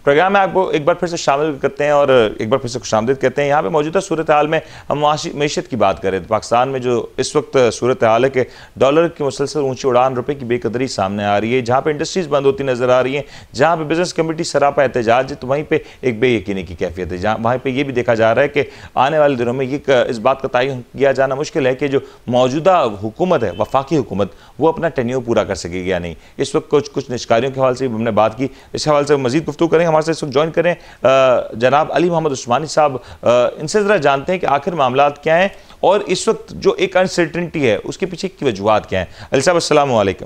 Programme में आपको एक बार फिर से शामिल करते हैं और एक बार फिर से खुशामदीद कहते हैं। यहाँ पे मौजूदा सूरत हाल में हम मीशत की बात करें तो पाकिस्तान में जो इस वक्त सूरत हाल है कि डॉलर की मुसलसल ऊंची उड़ान, रुपए की बेकदरी सामने आ रही है, जहाँ पे इंडस्ट्रीज बंद होती नजर आ रही हैं, जहाँ पे बिजनेस कम्युनिटी सरापा एहतजाज है, तो वहीं पर एक बेयकीनी की कैफियत है। जहाँ वहीं पर यह भी देखा जा रहा है कि आने वाले दिनों में इस बात का तयन किया जाना मुश्किल है कि जो मौजूदा हुकूमत है, वफाकी हुकूमत, वो अपना टेन्योर पूरा कर सकेगी या नहीं। इस वक्त कुछ निष्कारियों के हवाले से हमने बात की, इस हवाले से मजीद गुफ्तगू करेंगे। हमारे साथ इस वक्त ज्वाइन करें जनाब अली मोहम्मद उस्मानी साहब। इनसे जरा जानते हैं कि आखिर मामलात क्या हैं और इस वक्त जो एक अनसर्टेनिटी है उसके पीछे की वजूहात क्या हैं। अली साहब अस्सलाम वालेकुम।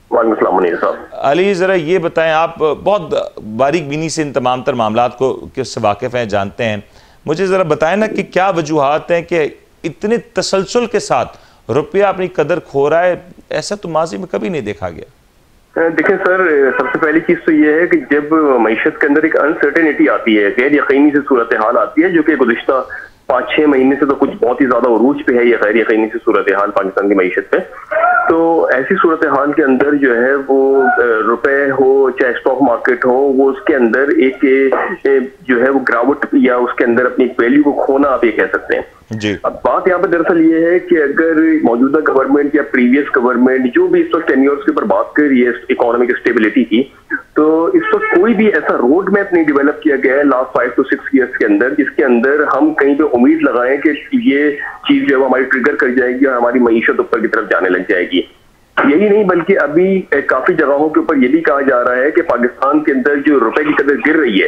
अली ज़रा ये बताएं, आप बहुत बारीक बीनी से इन तमाम तर मामलात को किससे वाकिफ़ हैं, जानते हैं, मुझे ज़रा बताएं ना कि क्या वजूहात हैं कि इतने तसलसल के साथ रुपया अपनी कदर खो रहा है। ऐसा तो माजी में कभी नहीं देखा गया। देखें सर, सबसे पहली चीज तो ये है कि जब मईशत के अंदर एक अनसर्टेनिटी आती है, गैर यकीनी से सूरत हाल आती है, जो कि गुज़िश्ता 5-6 महीने से तो कुछ बहुत ही ज्यादा उरूज पे है ये गैर यकीनी से सूरत हाल पाकिस्तान की मईशत पे, तो ऐसी सूरत हाल के अंदर जो है वो रुपए हो चाहे स्टॉक मार्केट हो, वो उसके अंदर एक जो है वो गिरावट या उसके अंदर अपनी वैल्यू को खोना आप ये कह सकते हैं जी। अब बात यहाँ पे दरअसल ये है कि अगर मौजूदा गवर्नमेंट या प्रीवियस गवर्नमेंट जो भी इस वक्त टेन्योर्स के ऊपर बात कर रही है इकोनॉमिक स्टेबिलिटी की, तो इस वक्त कोई भी ऐसा रोड मैप नहीं डेवलप किया गया है लास्ट 5 to 6 ईयर्स के अंदर जिसके अंदर हम कहीं पे उम्मीद लगाएं कि ये चीज जो है हमारी ट्रिगर कर जाएगी और हमारी मईशत ऊपर की तरफ जाने लग जाएगी। यही नहीं बल्कि अभी काफी जगहों के ऊपर ये भी कहा जा रहा है कि पाकिस्तान के अंदर जो रुपए की कदर गिर रही है,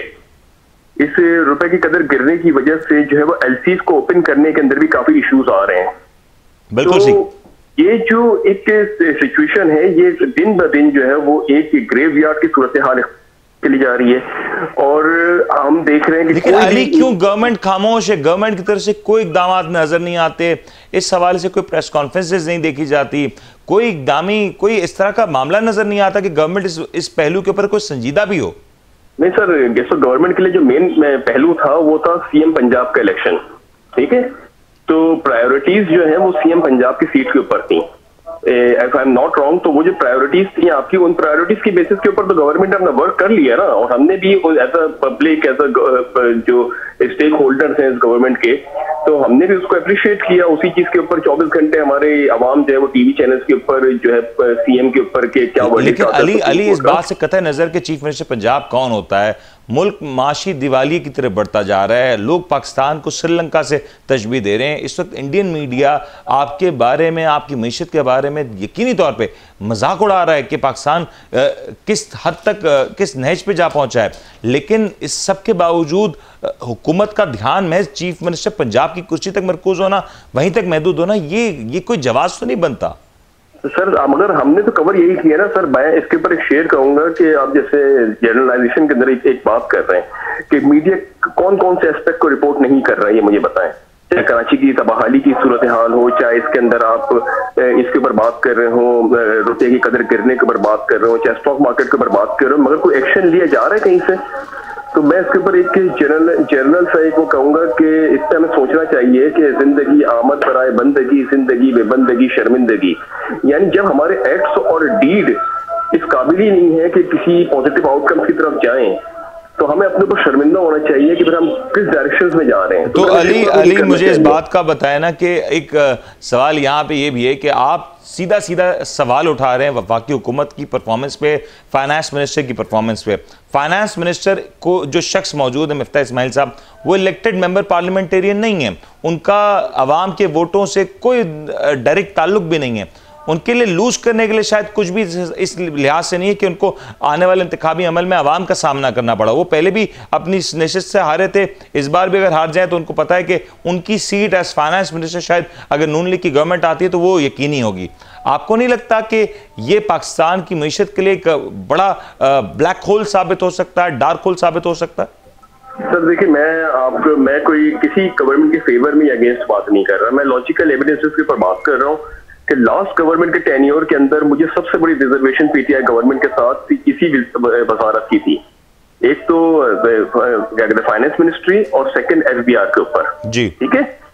इस रुपए की कदर गिरने की वजह से जो है वो एलसीज को ओपन करने के अंदर भी काफी इश्यूज आ रहे हैं। बिल्कुल तो ये जो एक सिचुएशन है ये दिन ब दिन जो है वो एक ग्रेवयार्ड की सूरत हाल चली जा रही है और हम देख रहे हैं कि लेकिन अली क्यों गवर्नमेंट खामोश है? गवर्नमेंट की तरफ से कोई इकदाम नजर नहीं आते, इस हवाले से कोई प्रेस कॉन्फ्रेंसेज नहीं देखी जाती, कोई इकदामी कोई इस तरह का मामला नजर नहीं आता कि गवर्नमेंट इस पहलू के ऊपर कोई संजीदा भी हो। नहीं सर, जैसे गवर्नमेंट के लिए जो मेन पहलू था वो था सीएम पंजाब का इलेक्शन, ठीक है, तो प्रायोरिटीज जो है वो सीएम पंजाब की सीट के ऊपर थी। If I am not wrong, तो वो जो प्रायोरिटीज थी आपकी, उन प्रायोरिटीज की बेसिस के ऊपर तो गवर्नमेंट ने अपना वर्क कर लिया ना, और हमने भी as a public as a जो स्टेक होल्डर्स हैं इस गवर्नमेंट के, तो हमने भी उसको अप्रिशिएट किया। उसी चीज के ऊपर 24 घंटे हमारे आवाम जो है वो टीवी चैनल्स के ऊपर जो है सीएम के ऊपर के क्या। लेकिन अली इस बात से कतई नजर के चीफ मिनिस्टर पंजाब कौन होता है? मुल्क माशी दिवाली की तरफ बढ़ता जा रहा है, लोग पाकिस्तान को श्रीलंका से तशबीह दे रहे हैं। इस वक्त इंडियन मीडिया आपके बारे में, आपकी मईशत के बारे में यकीनी तौर पे मजाक उड़ा रहा है कि पाकिस्तान किस हद तक किस नहज पे जा पहुंचा है, लेकिन इस सब के बावजूद हुकूमत का ध्यान महज चीफ मिनिस्टर पंजाब की कुर्सी तक मरकूज होना, वहीं तक महदूद होना, ये कोई जवाब तो नहीं बनता। सर मगर हमने तो कवर यही किया ना सर। मैं इसके ऊपर एक शेयर करूंगा कि आप जैसे जर्नलाइजेशन के अंदर एक बात कर रहे हैं कि मीडिया कौन कौन से एस्पेक्ट को रिपोर्ट नहीं कर रहा है, ये मुझे बताएं। चाहे कराची की तबाहाली की सूरत हाल हो, चाहे इसके अंदर आप इसके ऊपर बात कर रहे हो, रुपये की कदर गिरने के ऊपर बात कर रहे हो, चाहे स्टॉक मार्केट के ऊपर बात कर रहे हो, मगर कोई एक्शन लिया जा रहा है कहीं से? तो मैं इसके ऊपर एक जर्नल सा एक वो कहूंगा कि इस पर हमें सोचना चाहिए कि जिंदगी आमद बराए बंदगी, जिंदगी बेबंदगी शर्मिंदगी, यानी जब हमारे एक्ट्स और डीड इस काबिल ही नहीं है कि किसी पॉजिटिव आउटकम की तरफ जाएं, तो हमें अपने ऊपर शर्मिंदा होना चाहिए कि फिर हम किस डायरेक्शन में जा रहे हैं। तो अली मुझे इस बात का बताया ना कि एक सवाल यहाँ पे ये भी है कि आप सीधा सवाल उठा रहे हैं वफाकी हुकूमत की परफॉर्मेंस पे, फाइनेंस मिनिस्टर की परफॉर्मेंस पे। फाइनेंस मिनिस्टर को जो शख्स मौजूद है मिफ्ता इस्माइल साहब, वो इलेक्टेड मेंबर पार्लियामेंटेरियन नहीं है, उनका अवाम के वोटों से कोई डायरेक्ट ताल्लुक भी नहीं है, उनके लिए लूज करने के लिए शायद कुछ भी इस लिहाज से नहीं है कि उनको आने वाले इंतखाबी अमल में आवाम का सामना करना पड़ा। वो पहले भी अपनी नशिस्त से हारे थे, इस बार भी अगर हार जाए तो उनको पता है कि उनकी सीट एज फाइनेंस मिनिस्टर शायद अगर नून लीग की गवर्नमेंट आती है तो वो यकीनी होगी। आपको नहीं लगता कि ये पाकिस्तान की मईशत के लिए एक बड़ा ब्लैक होल साबित हो सकता है, डार्क होल साबित हो सकता है? सर देखिए, मैं कोई किसी गवर्नमेंट के फेवर में अगेंस्ट बात नहीं कर रहा, मैं लॉजिकल एविडेंसेस के ऊपर बात कर रहा हूँ कि लास्ट गवर्नमेंट के टेन्योर के अंदर मुझे सबसे बड़ी रिजर्वेशन पीटीआई गवर्नमेंट के साथ इसी वजारत की थी। एक तो क्या कहते हैं फाइनेंस मिनिस्ट्री और सेकंड एफबीआर के ऊपर जी, ठीक है।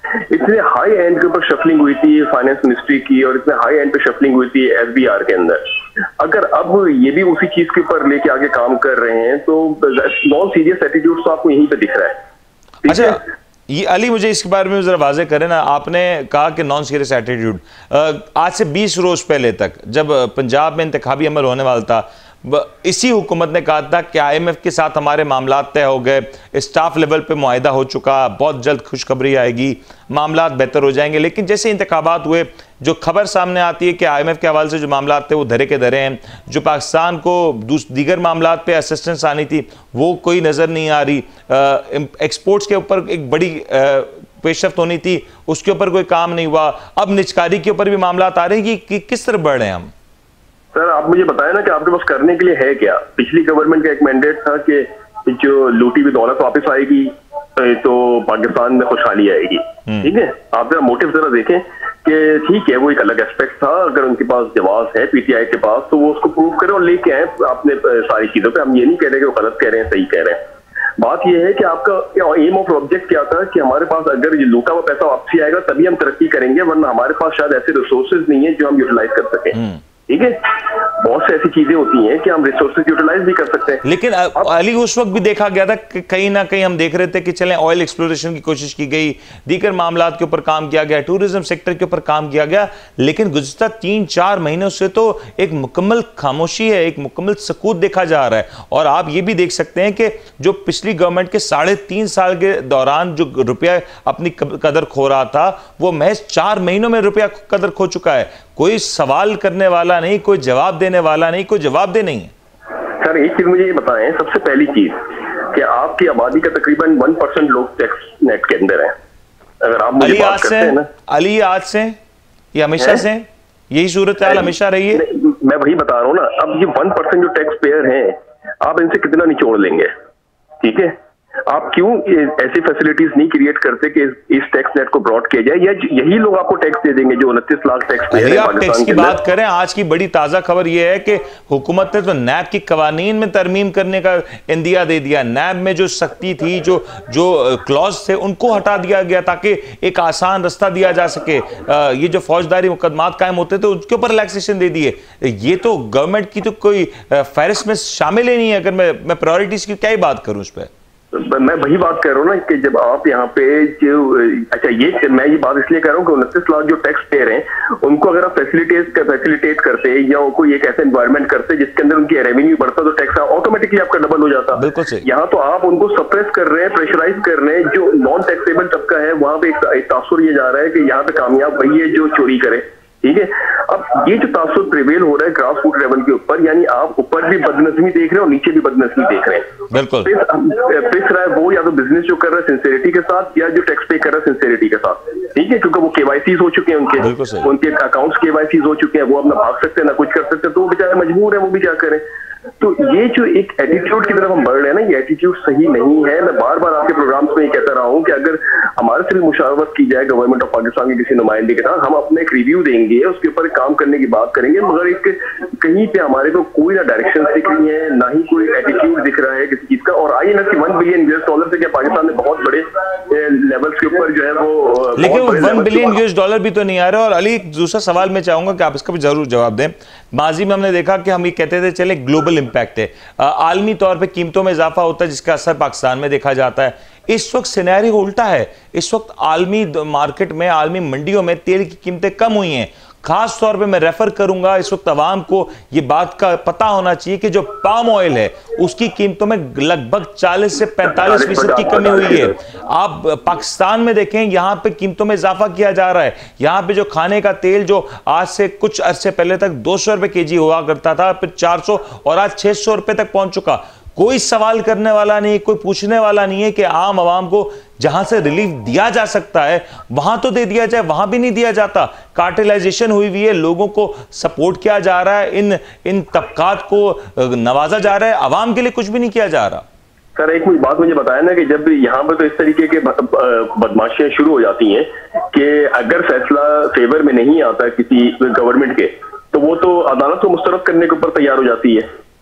इतने हाई एंड के ऊपर शफलिंग हुई थी फाइनेंस मिनिस्ट्री की, और इतने हाई एंड पे शफलिंग हुई थी एसबीआर के अंदर। अगर अब ये भी उसी चीज के ऊपर लेके आगे काम कर रहे हैं तो नॉन सीरियस एटीट्यूड तो आपको यहीं पे दिख रहा है। अच्छा, ये अली मुझे इसके बारे में जरा वाजे करें ना। आपने कहा कि नॉन सीरियस एटीट्यूड, आज से 20 रोज पहले तक जब पंजाब में इंतखाबी अमल होने वाला था, इसी हुकूमत ने कहा था कि आईएमएफ के साथ हमारे मामला तय हो गए, स्टाफ लेवल पे मुआहिदा हो चुका, बहुत जल्द खुशखबरी आएगी, मामला बेहतर हो जाएंगे। लेकिन जैसे इंतखाबात हुए, जो खबर सामने आती है कि आईएमएफ के हवाले से जो मामला थे वो धरे के धरे हैं, जो पाकिस्तान को दीगर मामला पे असिस्टेंस आनी थी वो कोई नज़र नहीं आ रही, एक्सपोर्ट्स के ऊपर एक बड़ी पेशरफ्त होनी थी उसके ऊपर कोई काम नहीं हुआ, अब निजकारी के ऊपर भी मामला आ रहे हैं कि किस तरह बढ़ रहे हैं हम? सर आप मुझे बताएं ना कि आपके पास करने के लिए है क्या? पिछली गवर्नमेंट का एक मैंडेट था कि जो लूटी हुई दौलत वापस आएगी तो पाकिस्तान में खुशहाली आएगी। ठीक है, आप जरा मोटिव जरा देखें कि ठीक है वो एक अलग एस्पेक्ट था, अगर उनके पास जवाब है पीटीआई के पास तो वो उसको प्रूव करें और लेके आए आपने सारी चीजों पे। हम ये नहीं कह रहे कि वो गलत कह रहे हैं, सही कह रहे हैं। बात यह है कि आपका एम ऑफ ऑब्जेक्ट क्या था कि हमारे पास अगर ये लूटा हुआ पैसा वापसी आएगा तभी हम तरक्की करेंगे, वरना हमारे पास शायद ऐसे रिसोर्सेज नहीं है जो हम यूटिलाइज कर सकें। ठीक है, बहुत से ऐसी चीजें होती हैं कि हम रिसोर्सेज यूटिलाइज भी कर सकते हैं। लेकिन अली उस वक्त भी देखा गया था कि कहीं ना कहीं हम देख रहे थे कि चलें ऑयल एक्सप्लोरेशन की कोशिश की गई, दीगर मामलात के ऊपर काम किया गया, टूरिज्म सेक्टर के ऊपर काम किया गया, लेकिन गुज़श्ता 3-4 महीनों से तो एक मुकम्मल खामोशी है, एक मुकम्मल सकूत देखा जा रहा है। और आप ये भी देख सकते हैं कि जो पिछली गवर्नमेंट के 3.5 साल के दौरान जो रुपया अपनी कदर खो रहा था वो महज 4 महीनों में रुपया कदर खो चुका है। कोई सवाल करने वाला नहीं, कोई जवाब देने वाला नहीं, कोई जवाब दे नहीं है। सर एक चीज मुझे ये बताएं, सबसे पहली चीज कि आपकी आबादी का तकरीबन 1% लोग टैक्स नेट के अंदर है। अगर आप मुझे बात करते हैं ना अली आज से या हमेशा से यही सूरत हाल हमेशा रही है? मैं वही बता रहा हूँ ना, अब ये 1% जो टैक्स पेयर हैं आप इनसे कितना निचोड़ लेंगे? ठीक है, आप क्यों ऐसी फैसिलिटीज नहीं क्रिएट करते कि इस टैक्स नेट को ब्रॉड किया जाए, या यही लोग आपको टैक्स दे देंगे जो 29 लाख टैक्स पेयर हैं। आप टैक्स की बात करें, आज की बड़ी ताजा खबर यह है कि हुकूमत ने तो नैब की कवानीन में तरमीम करने का इंदिया दे दिया। नैब में जो सख्ती थी, जो क्लॉज थे उनको हटा दिया गया ताकि एक आसान रास्ता दिया जा सके। ये जो फौजदारी मुकदमात कायम होते थे उसके ऊपर रिलैक्सेशन दे दिए। ये तो गवर्नमेंट की तो कोई फहरिस्त में शामिल ही नहीं है। अगर मैं प्रायोरिटीज की क्या ही बात करूं उस पर, मैं वही बात कर रहा हूँ ना कि जब आप यहाँ पे जो अच्छा मैं ये बात इसलिए कर रहा हूँ कि 29 लाख जो टैक्स पेयर हैं उनको अगर आप फैसिलिटेट करते या कोई एक ऐसा एनवायरनमेंट करते जिसके अंदर उनकी रेवेन्यू बढ़ता तो टैक्स ऑटोमेटिकली आपका डबल हो जाता। बिल्कुल सही। यहाँ तो आप उनको सप्रेस कर रहे हैं, प्रेशराइज कर रहे हैं। जो नॉन टैक्सेबल तबका है वहां पे एक तासुर ये जा रहा है कि यहाँ पे कामयाब वही है जो चोरी करे। ठीक है, अब ये जो तासुर प्रिवेल हो रहा है ग्रास रूट लेवल के ऊपर, यानी आप ऊपर भी बदनज़मी देख रहे हैं और नीचे भी बदनज़मी देख रहे हैं। बिल्कुल पिस रहा है वो या तो बिजनेस जो कर रहा है सिंसियरिटी के साथ, या जो टैक्स पे कर रहा है सिंसियरिटी के साथ। ठीक है, क्योंकि वो केवाईसीज हो चुके हैं, उनके अकाउंट्स केवाईसीज हो चुके हैं, वो अपना भाग सकते हैं ना कुछ कर सकते हैं, तो वो बेचारे मजबूर है, वो भी क्या करें। तो ये जो एक एटीट्यूड की तरफ हम बढ़ रहे हैं ना, ये एटीट्यूड सही नहीं है। मैं बार बार आपके प्रोग्राम्स में ये कहता रहा हूँ कि अगर हमारे से भी मुशावरत की जाए गवर्नमेंट ऑफ पाकिस्तान के किसी नुमाइंदे के साथ, हम अपने एक रिव्यू देंगे, उसके ऊपर काम करने की बात करेंगे, मगर एक कहीं पे हमारे को कोई ना डायरेक्शन दिख रही है, ना ही कोई एटीट्यूड दिख रहा है किसी चीज का। और IMF की $1 बिलियन से क्या पाकिस्तान में बहुत बड़े लेवल्स के ऊपर जो है वो, लेकिन $1 बिलियन भी तो नहीं आ रहा। और अली दूसरा सवाल मैं चाहूंगा कि आप इसका भी जरूर जवाब दें। माजी में हमने देखा कि हम ये कहते थे चले ग्लोबल इंपैक्ट है, आलमी तौर पे कीमतों में इजाफा होता है जिसका असर पाकिस्तान में देखा जाता है। इस वक्त सिनेरियो उल्टा है। इस वक्त आलमी मार्केट में, आलमी मंडियों में तेल की कीमतें कम हुई हैं। खास तौर पे मैं रेफर करूंगा, इस वक्त अवाम को ये बात का पता होना चाहिए कि जो पाम ऑयल है उसकी कीमतों में लगभग 40 से 45% की कमी हुई है। आप पाकिस्तान में देखें, यहां पे कीमतों में इजाफा किया जा रहा है। यहां पे जो खाने का तेल जो आज से कुछ अरसे पहले तक 200 रुपए केजी हुआ करता था, फिर 400 और आज 600 रुपए तक पहुंच चुका। कोई सवाल करने वाला नहीं, कोई पूछने वाला नहीं है कि आम आवाम को जहां से रिलीफ दिया जा सकता है वहां तो दे दिया जाए, वहां भी नहीं दिया जाता। कार्टेलाइजेशन हुई हुई है, लोगों को सपोर्ट किया जा रहा है, इन तबकात को नवाजा जा रहा है, आवाम के लिए कुछ भी नहीं किया जा रहा। सर एक बात मुझे बताया ना कि जब यहाँ पर तो इस तरीके के बदमाशियां शुरू हो जाती हैं कि अगर फैसला फेवर में नहीं आता किसी गवर्नमेंट के, तो वो तो अदालत को मुस्तरद करने के ऊपर तैयार हो जाती है।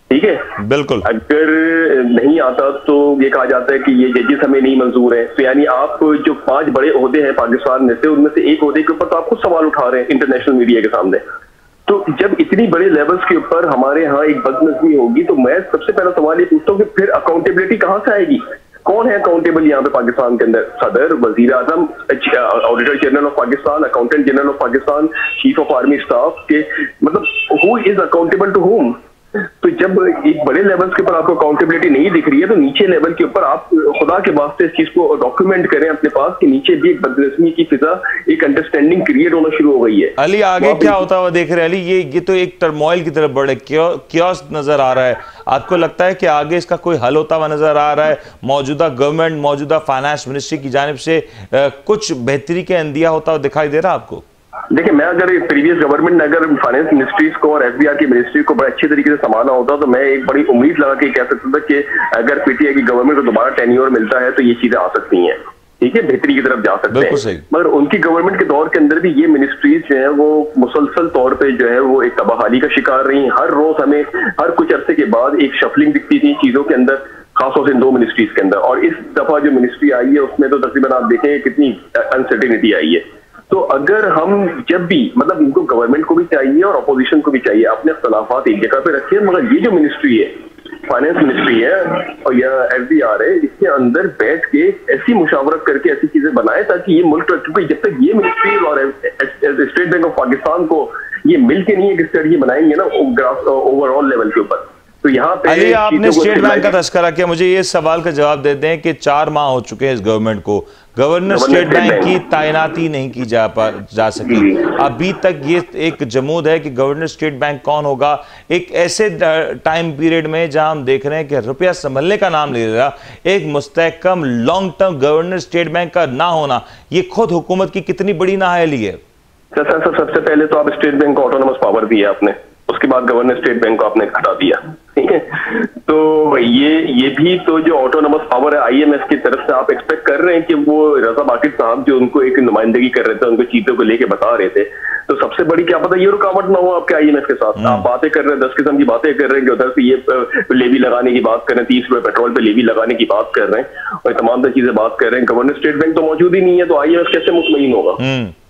ठीक है, बिल्कुल। अगर नहीं आता तो ये कहा जाता है कि ये जजेस हमें नहीं मंजूर है। तो यानी आप जो 5 बड़े ओहदे हैं पाकिस्तान में से, उनमें से एक ओहदे के ऊपर तो आप खुद सवाल उठा रहे हैं इंटरनेशनल मीडिया के सामने। तो जब इतनी बड़े लेवल्स के ऊपर हमारे यहाँ एक बदनज़मी होगी, तो मैं सबसे पहला सवाल ये पूछता हूँ कि फिर अकाउंटेबिलिटी कहाँ से आएगी? कौन है अकाउंटेबल यहाँ पे पाकिस्तान के अंदर? सदर, वजीर आजम, auditor general of Pakistan, accountant general of Pakistan, chief of army staff के, मतलब who is accountable to whom? तो जब एक बड़े लेवल के ऊपर आपको अकाउंटेबिलिटी नहीं दिख रही है, तो नीचे लेवल के ऊपर आप खुदा के वास्ते इस चीज को डॉक्यूमेंट करें अपने पास कि नीचे भी एक बदनज़मी की फिजा, एक अंडरस्टैंडिंग क्रिएट होना शुरू हो गई है। अली आगे क्या होता हुआ देख रहे हैं अली? ये तो एक टर्मोइल की तरफ बढ़े, क्योस नजर आ रहा है। आपको लगता है कि आगे इसका कोई हल होता हुआ नजर आ रहा है? मौजूदा गवर्नमेंट, मौजूदा फाइनेंस मिनिस्ट्री की जानिब से कुछ बेहतरी के अंदिया होता हुआ दिखाई दे रहा है आपको? देखिए, मैं अगर प्रीवियस गवर्नमेंट ने अगर फाइनेंस मिनिस्ट्रीज को और एफबीआर की मिनिस्ट्री को बड़े अच्छे तरीके से संभाला होता, तो मैं एक बड़ी उम्मीद लगा के कह सकता था कि अगर पीटीआई की गवर्नमेंट को दोबारा टेन्योर मिलता है तो ये चीजें आ सकती हैं, ठीक है, बेहतरी की तरफ जा सकते हैं। मगर उनकी गवर्नमेंट के दौर के अंदर भी ये मिनिस्ट्रीज जो है वो मुसलसल तौर पे जो है वो एक तबाहाली का शिकार रही। हर रोज हमें हर कुछ अरसे के बाद एक शफलिंग दिखती थी चीजों के अंदर, खासतौर से इन 2 मिनिस्ट्रीज के अंदर। और इस दफा जो मिनिस्ट्री आई है उसमें तो तकरीबन आप देखें कितनी अनसर्टेनिटी आई है। तो अगर हम जब भी, मतलब इनको गवर्नमेंट को भी चाहिए और अपोजिशन को भी चाहिए अपने इख्तलाफात एक जगह पे रखिए, मगर ये जो मिनिस्ट्री है, फाइनेंस मिनिस्ट्री है और या एफबीआर है, इसके अंदर बैठ के ऐसी मुशावरत करके ऐसी चीजें बनाए ताकि ये मुल्क, क्योंकि जब तक ये मिनिस्ट्री और स्टेट बैंक ऑफ पाकिस्तान को ये मिलके नहीं एक स्ट्रेटजी बनाएंगे ना ओवरऑल लेवल के ऊपर, तो यहाँ पे अली आपने स्टेट बैंक का तस्करा किया, मुझे ये सवाल का जवाब दे दें कि 4 माह हो चुके हैं इस गवर्नमेंट को, गवर्नर स्टेट बैंक की तैनाती नहीं की जा सकी। अभी तक ये एक जमूद है कि गवर्नर स्टेट बैंक कौन होगा, एक ऐसे टाइम पीरियड में जहां हम देख रहे हैं कि रुपया संभलने का नाम ले रहा, एक मुस्तहकम long term governor state bank का ना होना, ये खुद हुकूमत की कितनी बड़ी नाअहली है। सर सबसे पहले तो आप स्टेट बैंक को ऑटोनोमस पावर दिया आपने, उसके बाद गवर्नर स्टेट बैंक को आपने हटा दिया, ठीक है। तो ये भी तो जो ऑटोनोमस पावर है आईएमएफ की तरफ से, आप एक्सपेक्ट कर रहे हैं कि वो रजा बाकिर साहब जो उनको एक नुमाइंदगी कर रहे थे, उनको चीजों को लेके बता रहे थे, तो सबसे बड़ी क्या पता ये रुकावट ना हो आपके आईएमएफ के साथ। आप बातें कर रहे हैं 10 किस्म की बातें कर रहे हैं कि उधर से ये लेवी लगाने की बात कर रहे हैं, 30 रुपए पेट्रोल पे लेवी लगाने की बात कर रहे हैं और तमाम तरह चीजें बात कर रहे हैं। गवर्नर स्टेट बैंक तो मौजूद ही नहीं है, तो आईएमएफ कैसे मुतमईन होगा?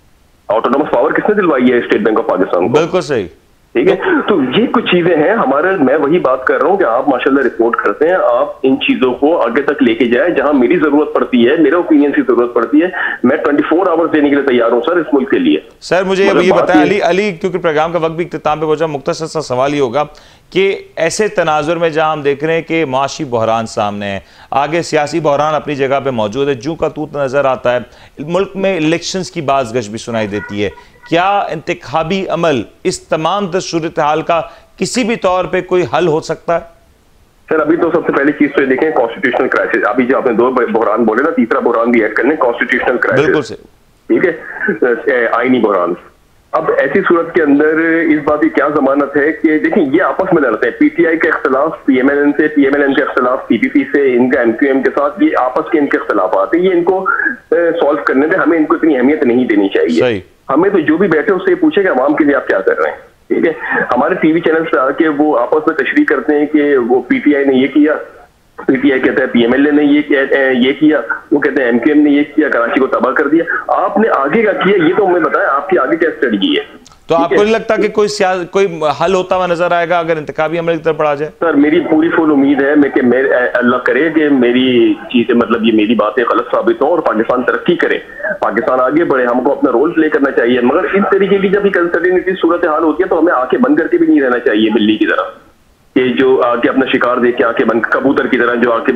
ऑटोनोमस पावर किसने दिलवाई है स्टेट बैंक ऑफ पाकिस्तान को? बिल्कुल सही, ठीक है। तो ये कुछ चीजें हैं हमारे, मैं वही बात कर रहा हूँ कि आप माशाल्लाह रिपोर्ट करते हैं, आप इन चीजों को आगे तक लेके जाए, जहां मेरी जरूरत पड़ती है, मेरे ओपिनियन की जरूरत पड़ती है, मैं 24 आवर्स देने के लिए तैयार हूं सर इस मुल्क के लिए। सर मुझे अब ये बताएं अली, क्योंकि प्रोग्राम का वक्त भी इख्तिताम पे पहुंचा, मुख्तसर सा सवाल ही होगा कि ऐसे तनाजुर में जहां हम देख रहे हैं कि माशी बहरान सामने है, आगे सियासी बहरान अपनी जगह पे मौजूद है, जू का तूत नजर आता है, मुल्क में इलेक्शंस की बाज़गश भी सुनाई देती है, क्या इंतखाबी अमल इस तमाम सूरत हाल का किसी भी तौर पे कोई हल हो सकता है? सर अभी तो सबसे पहली चीज तो ये देखें कॉन्स्टिट्यूशनल क्राइसिस, अभी जो आपने 2 बहरान बोले ना, तीसरा बहरान भी ऐड करने, कॉन्स्टिट्यूशनल क्राइसिस, बिल्कुल से, ठीक है, आईनी बहरान। अब ऐसी सूरत के अंदर इस बात की क्या जमानत है कि देखिए ये आपस में लड़ते हैं, पीटीआई का इख्तलाफ पीएमएलएन से, पीएमएलएन का इख्तलाफ पीपीपी से, इनका एमक्यूएम के साथ, ये आपस के इनके इख्तलाफात है, ये इनको सॉल्व करने में हमें इनको इतनी अहमियत नहीं देनी चाहिए। हमें तो जो भी बैठे उससे पूछे कि आवाम के लिए आप क्या कर रहे हैं, ठीक है। हमारे टीवी चैनल पे आके वो आपस में तशरीह करते हैं कि वो पीटीआई ने ये किया, पीटीआई कहता है पीएमएलए ने ये किया, वो कहते हैं एमक्यूएम ने ये किया, कराची को तबाह कर दिया। आपने आगे क्या किया ये तो हमें बताया, आपकी आगे क्या स्ट्रेटजी है? तो आपको नहीं लगता कि कोई हल होता हुआ नजर आएगा अगर इंतखाबी अमल की तरफ बढ़ा जाए? सर मेरी पूरी फुल उम्मीद है मैं कि अल्लाह करे कि मेरी चीजें, मतलब ये मेरी बातें गलत साबित हो और पाकिस्तान तरक्की करे, पाकिस्तान आगे बढ़े, हमको अपना रोल प्ले करना चाहिए। मगर इस तरीके की जब अनसर्टेनिटी सूरत हाल होती है तो हमें आंखें बंद करके भी नहीं रहना चाहिए बिल्ली की तरह, कि जो आके अपना शिकार देख के आंखें बंद, कबूतर की तरह जो आके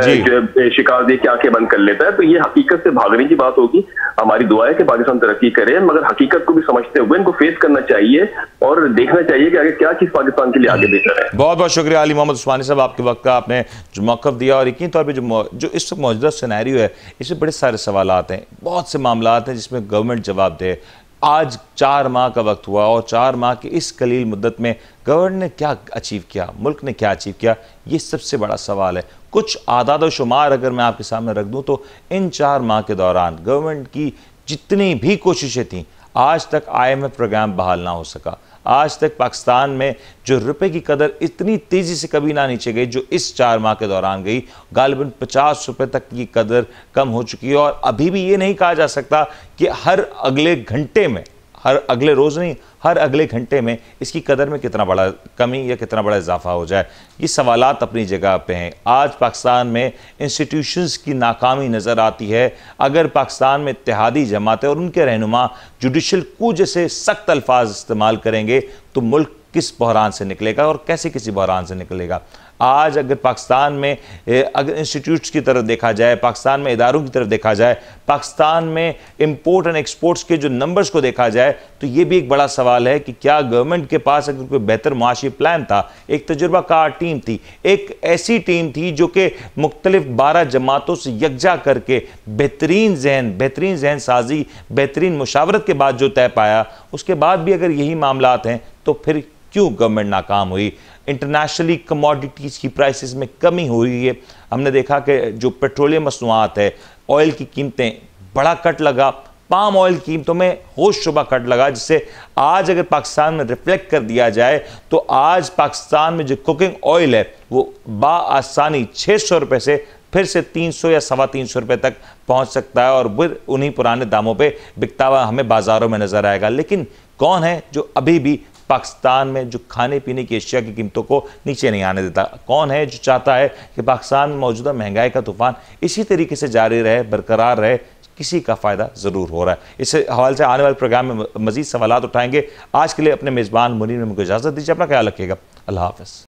जो शिकार देख के आंखें बंद कर लेता है। तो ये हकीकत से भागने की बात होगी। हमारी दुआ है कि पाकिस्तान तरक्की करे, मगर हकीकत को भी समझते हुए इनको फेस करना चाहिए और देखना चाहिए कि आगे क्या चीज पाकिस्तान के लिए आगे बेहतर है। बहुत बहुत शुक्रिया अली मोहम्मद उस्मानी साहब, आपके वक्त का आपने जो मौक़िफ़ दिया, और यकीन तौर पर जो इस वक्त मौजूदा सिनेरियो है इसमें बड़े सारे सवालात हैं, बहुत से मामलात हैं जिसमें गवर्नमेंट जवाब दे। आज 4 माह का वक्त हुआ और 4 माह की इस कलील मुद्दत में गवर्नमेंट ने क्या अचीव किया, मुल्क ने क्या अचीव किया, ये सबसे बड़ा सवाल है। कुछ आदाद व शुमार अगर मैं आपके सामने रख दूं तो इन 4 माह के दौरान गवर्नमेंट की जितनी भी कोशिशें थीं, आज तक IMF प्रोग्राम बहाल ना हो सका, आज तक पाकिस्तान में जो रुपए की कदर इतनी तेजी से कभी ना नीचे गई जो इस 4 माह के दौरान गई। गालिबन 50 रुपए तक की कदर कम हो चुकी है और अभी भी ये नहीं कहा जा सकता कि हर अगले घंटे में, हर अगले रोज नहीं, हर अगले घंटे में इसकी कदर में कितना बड़ा कमी या कितना बड़ा इजाफा हो जाए। ये सवालात अपनी जगह पे हैं। आज पाकिस्तान में इंस्टीट्यूशंस की नाकामी नज़र आती है। अगर पाकिस्तान में इत्तेहादी जमातें और उनके रहनुमा जुडिशल कू जैसे सख्त अल्फाज इस्तेमाल करेंगे तो मुल्क किस बहरान से निकलेगा और कैसे किसी बहरान से निकलेगा। आज अगर पाकिस्तान में अगर इंस्टीट्यूट्स की तरफ देखा जाए, पाकिस्तान में इदारों की तरफ देखा जाए, पाकिस्तान में इंपोर्ट एंड एक्सपोर्ट्स के जो नंबर्स को देखा जाए तो ये भी एक बड़ा सवाल है कि क्या गवर्नमेंट के पास अगर कोई बेहतर मुआशी प्लान था, एक तजुर्बाकार टीम थी, एक ऐसी टीम थी जो कि मुख्तलिफ 12 जमातों से यकजा करके बेहतरीन जहन साजी, बेहतरीन मुशावरत के बाद जो तय पाया, उसके बाद भी अगर यही मामलात हैं तो फिर क्यों गवर्नमेंट नाकाम हुई। इंटरनेशनली कमोडिटीज की प्राइसेस में कमी हुई है। हमने देखा कि जो पेट्रोलियम मसनूआत है, ऑयल की कीमतें बड़ा कट लगा, पाम ऑयल की कीमतों में होश शुबा कट लगा, जिससे आज अगर पाकिस्तान में रिफ्लेक्ट कर दिया जाए तो आज पाकिस्तान में जो कुकिंग ऑयल है वो बाआसानी 600 रुपये से फिर से 300 या 350 रुपये तक पहुंच सकता है और फिर उन्हीं पुराने दामों पे बिकता हुआ हमें बाजारों में नजर आएगा। लेकिन कौन है जो अभी भी पाकिस्तान में जो खाने पीने की अशिया की कीमतों को नीचे नहीं आने देता? कौन है जो चाहता है कि पाकिस्तान में मौजूदा महंगाई का तूफान इसी तरीके से जारी रहे, बरकरार रहे? किसी का फ़ायदा ज़रूर हो रहा है। इस हवाले से आने वाले प्रोग्राम में मज़ीद सवालात उठाएंगे। आज के लिए अपने मेज़बान मुनीर में मुझे इजाज़त दीजिए। अपना ख्याल रखिएगा। अल्लाह हाफ़िज़।